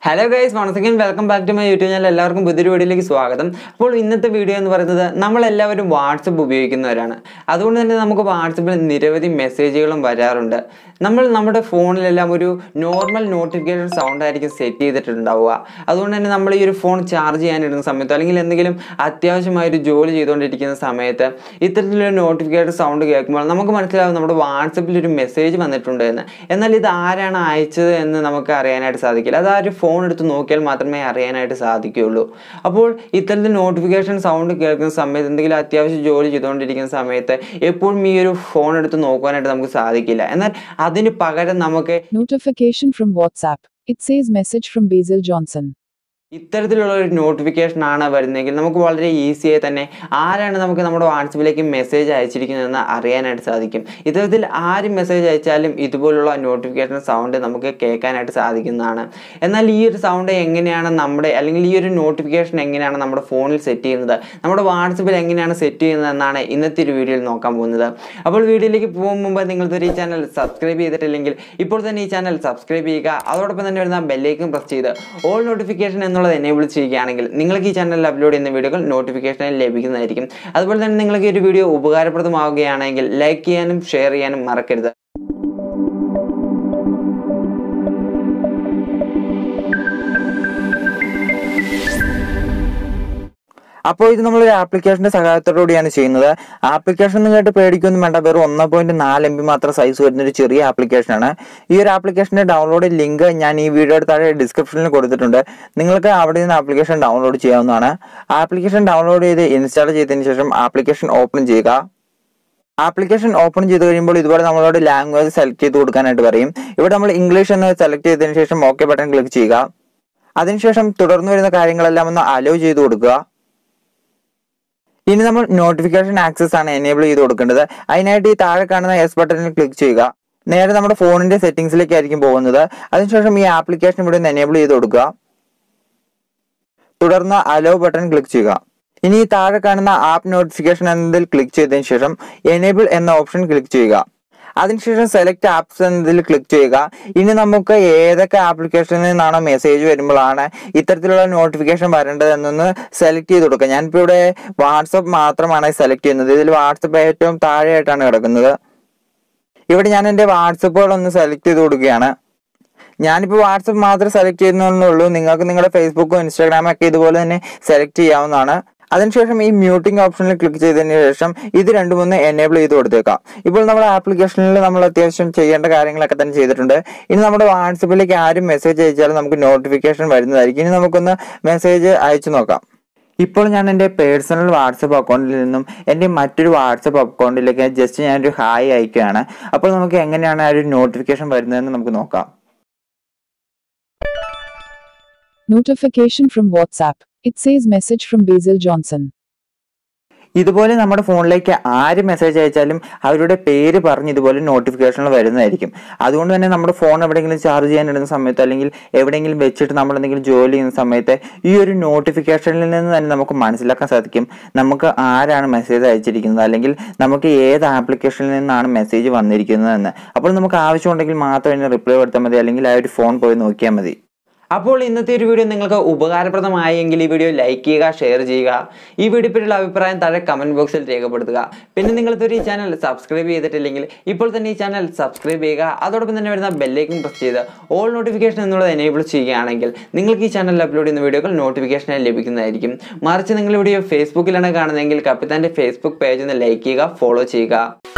Hello guys, once again welcome back to my YouTube channel. എല്ലാവർക്കും പുതിയൊരു വീഡിയോയിലേക്ക് സ്വാഗതം. അപ്പോൾ ഇന്നത്തെ വീഡിയോ എന്ന് പറയുന്നത് നമ്മൾ എല്ലാവരും വാട്ട്സ്ആപ്പ് ഉപയോഗിക്കുന്നവരാണ്. അതുകൊണ്ട് തന്നെ നമുക്ക് വാട്ട്സ്ആപ്പിൽ നിരവധി മെസ്സേജുകളും വരാറുണ്ട്. നമ്മൾ നമ്മുടെ ഫോണിലെല്ലാം ഒരു നോർമൽ നോട്ടിഫിക്കേഷൻ സൗണ്ട് ആയിരിക്കും സെറ്റ് ചെയ്തിട്ടുണ്ടാവുക. അതുകൊണ്ട് തന്നെ നമ്മൾ ഈ ഒരു ഫോൺ ചാർജ് ചെയ്യാനിടുന്ന സമയത്ത് അല്ലെങ്കിൽ എന്തെങ്കിലും അത്യാവശ്യമായ ഒരു ജോലി ചെയ്തുകൊണ്ടിരിക്കുന്ന സമയത്ത് ഇത്തരത്തിലൊരു നോട്ടിഫിക്കേഷൻ സൗണ്ട് കേൾക്കുമ്പോൾ നമുക്ക് മനസ്സിലാവും നമ്മുടെ വാട്ട്സ്ആപ്പിൽ ഒരു മെസ്സേജ് വന്നിട്ടുണ്ട് എന്ന്. എന്നാൽ ഇത് ആരാണ് അയച്ചത് എന്ന് നമുക്ക് അറിയാനായിട്ട് സാധിക്കില്ല. അത് ആ ഒരു ഫോൺ എടുത്ത് നോക്കിയാൽ മാത്രമേ അറിയാനായിട്ട് സാധിക്കുകയുള്ളൂ. അപ്പോൾ ഇത്തരത്തിൽ നോട്ടിഫിക്കേഷൻ സൗണ്ട് കേൾക്കുന്ന സമയത്ത് എന്തെങ്കിലും അത്യാവശ്യം ജോലി ചെയ്തുകൊണ്ടിരിക്കുന്ന സമയത്ത് എപ്പോഴും ഈ ഒരു ഫോൺ എടുത്ത് നോക്കാനായിട്ട് നമുക്ക് സാധിക്കില്ല. എന്നാൽ അതിന് പകരം നമുക്ക് Notification from WhatsApp. It says message from Basil Johnson. ഇത്തരത്തിലുള്ള ഒരു നോട്ടിഫിക്കേഷൻ ആണ് വരുന്നതെങ്കിൽ നമുക്ക് വളരെ ഈസിയായി തന്നെ ആരാണ് നമുക്ക് നമ്മുടെ വാട്ട്സ്ആപ്പിലേക്ക് മെസ്സേജ് അയച്ചിരിക്കുന്നതെന്ന് അറിയാനായിട്ട് സാധിക്കും. ഇത്തരത്തിൽ ആര് മെസ്സേജ് അയച്ചാലും ഇതുപോലുള്ള നോട്ടിഫിക്കേഷൻ സൗണ്ട് നമുക്ക് കേൾക്കാനായിട്ട് സാധിക്കുന്നതാണ്. എന്നാൽ ഈ ഒരു സൗണ്ട് എങ്ങനെയാണ് അല്ലെങ്കിൽ ഈ ഒരു നോട്ടിഫിക്കേഷൻ എങ്ങനെയാണ് നമ്മുടെ ഫോണിൽ സെറ്റ് ചെയ്യുന്നത്, നമ്മുടെ വാട്ട്സ്ആപ്പിൽ എങ്ങനെയാണ് സെറ്റ് ചെയ്യുന്നത് എന്നാണ് ഇന്നത്തെ ഒരു വീഡിയോയിൽ നോക്കാൻ പോകുന്നത്. അപ്പോൾ വീഡിയോയിലേക്ക് പോകും മുമ്പ് നിങ്ങൾ ഈ ചാനൽ സബ്സ്ക്രൈബ് ചെയ്തിട്ടില്ലെങ്കിൽ ഇപ്പോൾ തന്നെ ഈ ചാനൽ സബ്സ്ക്രൈബ് ചെയ്യുക. അതോടൊപ്പം തന്നെ വരുന്ന ബെല്ലൈക്കൺ പ്രസ് ചെയ്ത് ഓൾ നോട്ടിഫിക്കേഷൻ എന്നുള്ളത് എനേബിൾ ചെയ്യുകയാണെങ്കിൽ നിങ്ങൾക്ക് ഈ ചാനലിൽ അപ്ലോഡ് ചെയ്യുന്ന വീഡിയോകൾ നോട്ടിഫിക്കേഷനായി ലഭിക്കുന്നതായിരിക്കും. അതുപോലെ തന്നെ നിങ്ങൾക്ക് ഈ ഒരു വീഡിയോ ഉപകാരപ്രദമാവുകയാണെങ്കിൽ ലൈക്ക് ചെയ്യാനും ഷെയർ ചെയ്യാനും മറക്കരുത്. അപ്പോൾ ഇത് നമ്മളൊരു ആപ്ലിക്കേഷൻ്റെ സഹായത്തോടുകൂടിയാണ് ചെയ്യുന്നത്. ആപ്ലിക്കേഷൻ കേട്ട് പേടിക്കൊന്നും വേണ്ട, വെറും 1.4 MB മാത്രം സൈസ് വരുന്നൊരു ചെറിയ ആപ്ലിക്കേഷനാണ്. ഈ ഒരു ആപ്ലിക്കേഷൻ്റെ ഡൗൺലോഡ് ലിങ്ക് ഞാൻ ഈ വീഡിയോയുടെ താഴെ ഡിസ്ക്രിപ്ഷനിൽ കൊടുത്തിട്ടുണ്ട്. നിങ്ങൾക്ക് അവിടെ നിന്ന് ആപ്ലിക്കേഷൻ ഡൗൺലോഡ് ചെയ്യാവുന്നതാണ്. ആപ്ലിക്കേഷൻ ഡൗൺലോഡ് ചെയ്ത് ഇൻസ്റ്റാൾ ചെയ്തതിന് ശേഷം ആപ്ലിക്കേഷൻ ഓപ്പൺ ചെയ്യുക. ആപ്ലിക്കേഷൻ ഓപ്പൺ ചെയ്ത് കഴിയുമ്പോൾ ഇതുപോലെ നമ്മളോട് ലാംഗ്വേജ് സെലക്ട് ചെയ്ത് കൊടുക്കാനായിട്ട് പറയും. ഇവിടെ നമ്മൾ ഇംഗ്ലീഷ് എന്ന് സെലക്ട് ചെയ്തതിന് ശേഷം ഓക്കെ ബട്ടൺ ക്ലിക്ക് ചെയ്യുക. അതിനുശേഷം തുടർന്ന് വരുന്ന കാര്യങ്ങളെല്ലാം ഒന്ന് അലോ ചെയ്ത് കൊടുക്കുക. ഇനി നമ്മൾ നോട്ടിഫിക്കേഷൻ ആക്സസ് ആണ് എനേബിൾ ചെയ്ത് കൊടുക്കേണ്ടത്. അതിനായിട്ട് ഈ താഴെ കാണുന്ന എസ് ബട്ടണിൽ ക്ലിക്ക് ചെയ്യുക. നേരെ നമ്മുടെ ഫോണിന്റെ സെറ്റിംഗ്സിലേക്ക് ആയിരിക്കും പോകുന്നത്. അതിനുശേഷം ഈ ആപ്ലിക്കേഷൻ ഇവിടെ നിന്ന് എനേബിൾ ചെയ്ത് കൊടുക്കുക. തുടർന്ന് അലോ ബട്ടൺ ക്ലിക്ക് ചെയ്യുക. ഇനി ഈ താഴെ കാണുന്ന ആപ്പ് നോട്ടിഫിക്കേഷൻ എന്നതിൽ ക്ലിക്ക് ചെയ്തതിനു ശേഷം എനേബിൾ എന്ന ഓപ്ഷൻ ക്ലിക്ക് ചെയ്യുക. അതിനുശേഷം സെലക്ട് ആപ്സ് എന്നതിൽ ക്ലിക്ക് ചെയ്യുക. ഇനി നമുക്ക് ഏതൊക്കെ ആപ്ലിക്കേഷനിൽ നിന്നാണോ മെസ്സേജ് വരുമ്പോഴാണ് ഇത്തരത്തിലുള്ള നോട്ടിഫിക്കേഷൻ വരേണ്ടത് എന്നൊന്ന് സെലക്ട് ചെയ്ത് കൊടുക്കുക. ഞാനിപ്പോൾ ഇവിടെ വാട്സപ്പ് മാത്രമാണ് സെലക്ട് ചെയ്യുന്നത്. ഇതിൽ വാട്സപ്പ് ഏറ്റവും താഴെയായിട്ടാണ് കിടക്കുന്നത്. ഇവിടെ ഞാൻ എൻ്റെ വാട്സപ്പുകളൊന്ന് സെലക്ട് ചെയ്ത് കൊടുക്കുകയാണ്. ഞാനിപ്പോൾ വാട്സപ്പ് മാത്രം സെലക്ട് ചെയ്യുന്നുള്ളൂ. നിങ്ങൾക്ക് നിങ്ങളുടെ ഫേസ്ബുക്കും ഇൻസ്റ്റാഗ്രാമും ഒക്കെ ഇതുപോലെ തന്നെ സെലക്ട് ചെയ്യാവുന്നതാണ്. അതിനുശേഷം ഈ മ്യൂട്ടിംഗ് ഓപ്ഷനിൽ ക്ലിക്ക് ചെയ്തതിന് ശേഷം ഇത് രണ്ടും ഒന്ന് എനേബിൾ ചെയ്ത് കൊടുത്തേക്കാം. ഇപ്പോൾ നമ്മുടെ ആപ്ലിക്കേഷനിൽ നമ്മൾ അത്യാവശ്യം ചെയ്യേണ്ട കാര്യങ്ങളൊക്കെ തന്നെ ചെയ്തിട്ടുണ്ട്. ഇനി നമ്മുടെ വാട്സപ്പിലേക്ക് ആരും മെസ്സേജ് അയച്ചാലും നമുക്ക് നോട്ടിഫിക്കേഷൻ വരുന്നതായിരിക്കും. ഇനി നമുക്കൊന്ന് മെസ്സേജ് അയച്ചു നോക്കാം. ഇപ്പോൾ ഞാൻ എൻ്റെ പേഴ്സണൽ വാട്സപ്പ് അക്കൗണ്ടിൽ നിന്നും എൻ്റെ മറ്റൊരു വാട്സപ്പ് അക്കൗണ്ടിലേക്ക് ജസ്റ്റ് ഞാനൊരു ഹായ് അയക്കുകയാണ്. അപ്പോൾ നമുക്ക് എങ്ങനെയാണ് ആ ഒരു നോട്ടിഫിക്കേഷൻ വരുന്നതെന്ന് നമുക്ക് നോക്കാം. Notification from WhatsApp. It says message from Basil Johnson. ഇതുപോലെ നമ്മുടെ ഫോണിലേക്ക് ആര് മെസ്സേജ് അയച്ചാലും അവരുടെ പേര് പറഞ്ഞ് ഇതുപോലെ നോട്ടിഫിക്കേഷനുകൾ വരുന്നതായിരിക്കും. അതുകൊണ്ട് തന്നെ നമ്മുടെ ഫോൺ എവിടെയെങ്കിലും ചാർജ് ചെയ്യാനിടുന്ന സമയത്ത് അല്ലെങ്കിൽ എവിടെയെങ്കിലും വെച്ചിട്ട് നമ്മൾ എന്തെങ്കിലും ജോലി ചെയ്യുന്ന സമയത്ത് ഈ ഒരു നോട്ടിഫിക്കേഷനിൽ നിന്ന് തന്നെ നമുക്ക് മനസ്സിലാക്കാൻ സാധിക്കും നമുക്ക് ആരാണ് മെസ്സേജ് അയച്ചിരിക്കുന്നത് അല്ലെങ്കിൽ നമുക്ക് ഏത് ആപ്ലിക്കേഷനിൽ നിന്നാണ് മെസ്സേജ് വന്നിരിക്കുന്നതെന്ന്. അപ്പോൾ നമുക്ക് ആവശ്യമുണ്ടെങ്കിൽ മാത്രം അതിന് റിപ്ലൈ കൊടുത്താൽ മതി, അല്ലെങ്കിൽ ആ ഒരു ഫോൺ പോയി നോക്കിയാൽ മതി. അപ്പോൾ ഇന്നത്തെ ഒരു വീഡിയോ നിങ്ങൾക്ക് ഉപകാരപ്രദമായെങ്കിൽ ഈ വീഡിയോ ലൈക്ക് ചെയ്യുക, ഷെയർ ചെയ്യുക. ഈ വീഡിയോ പറ്റിയുള്ള അഭിപ്രായം താഴെ കമൻറ്റ് ബോക്സിൽ രേഖപ്പെടുത്തുക. പിന്നെ നിങ്ങളിതൊരു ഈ ചാനൽ സബ്സ്ക്രൈബ് ചെയ്തിട്ടില്ലെങ്കിൽ ഇപ്പോൾ തന്നെ ഈ ചാനൽ സബ്സ്ക്രൈബ് ചെയ്യുക. അതോടൊപ്പം തന്നെ വരുന്ന ബെല്ലൈക്കൺ പ്രസ് ചെയ്ത് ഓൾ നോട്ടിഫിക്കേഷൻ എന്നുള്ളത് എനേബിൾ ചെയ്യുകയാണെങ്കിൽ നിങ്ങൾക്ക് ഈ ചാനലിൽ അപ്ലോഡ് ചെയ്യുന്ന വീഡിയോകൾ നോട്ടിഫിക്കേഷനായി ലഭിക്കുന്നതായിരിക്കും. മറിച്ച് നിങ്ങൾ വീഡിയോ ഫേസ്ബുക്കിലാണ് കാണുന്നതെങ്കിൽ കപ്പിത്താൻ്റെ ഫേസ്ബുക്ക് പേജ് ഒന്ന് ലൈക്ക് ചെയ്യുക, ഫോളോ ചെയ്യുക.